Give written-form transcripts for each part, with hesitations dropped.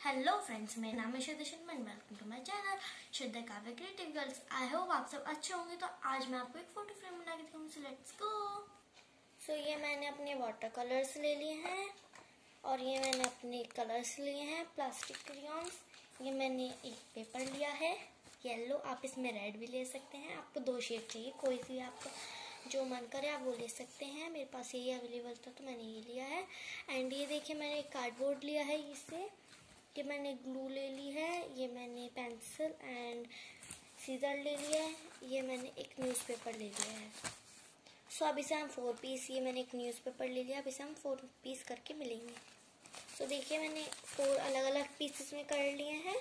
Hello friends, मेरा नाम है Shraddha Sharma and welcome to my channel Shraddha Kavya creative girls. I hope आप सब अच्छे होंगे। तो आज मैं आपको एक फोटो फ्रेम बना के दिखाऊंगी, सो लेट्स गो। सो ये मैंने अपने वाटर कलर्स ले लिए हैं और ये मैंने अपने कलर्स लिए हैं, प्लास्टिक क्रेयॉन्स। ये मैंने एक पेपर लिया है येलो, आप इसमें रेड भी ले सकते हैं। आपको 2 शेड चाहिए, कोई सी आपको जो मन करे आप वो ले सकते हैं। मेरे पास ये अवेलेबल था तो मैंने ये लिया है। एंड ये देखिए, मैंने एक कार्डबोर्ड लिया है, इससे कि मैंने ग्लू ले ली है, ये मैंने पेंसिल एंड सीजर ले लिया है, ये मैंने एक न्यूज़पेपर ले लिया है। सो अब इसे हम 4 पीस, ये मैंने एक न्यूज़पेपर ले लिया, अब इसे हम 4 पीस करके मिलेंगे। सो देखिए, मैंने 4 अलग अलग पीसेस में कर लिए हैं।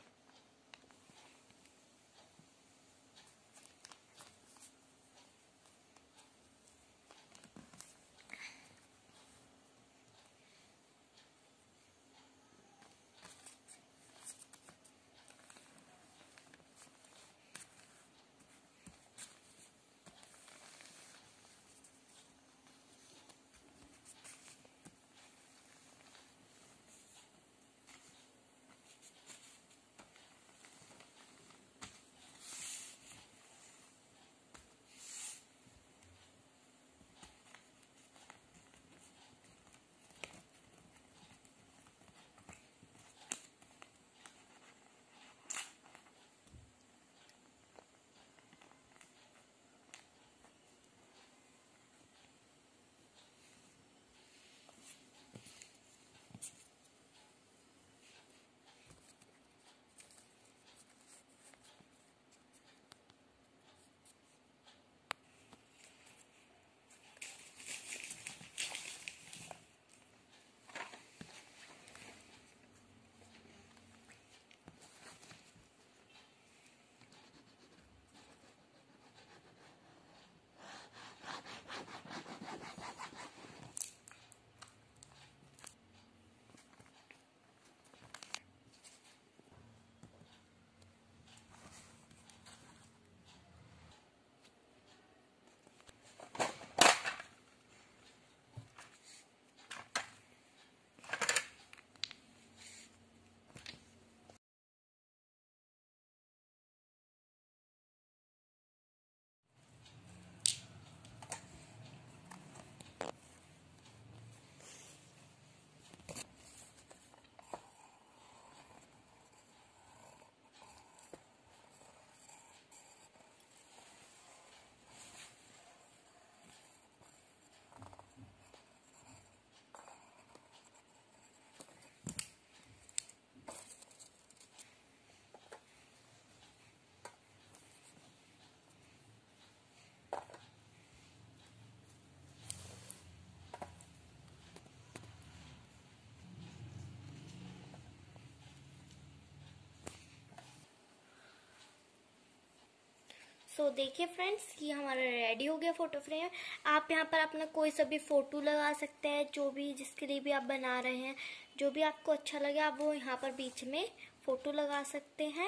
सो देखिए फ्रेंड्स, ये हमारा रेडी हो गया फोटो फ्रेम। आप यहाँ पर अपना कोई सा भी फोटो लगा सकते हैं, जो भी जिसके लिए भी आप बना रहे हैं, जो भी आपको अच्छा लगे आप वो यहाँ पर बीच में फोटो लगा सकते हैं।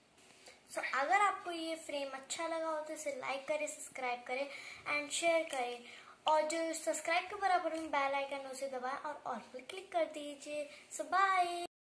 सो अगर आपको ये फ्रेम अच्छा लगा हो तो इसे लाइक करें, सब्सक्राइब करें एंड शेयर करें, और जो सब्सक्राइब के बराबर में बेल आइकन उसे दबाएं और ऑल पर क्लिक कर दीजिए। So bye.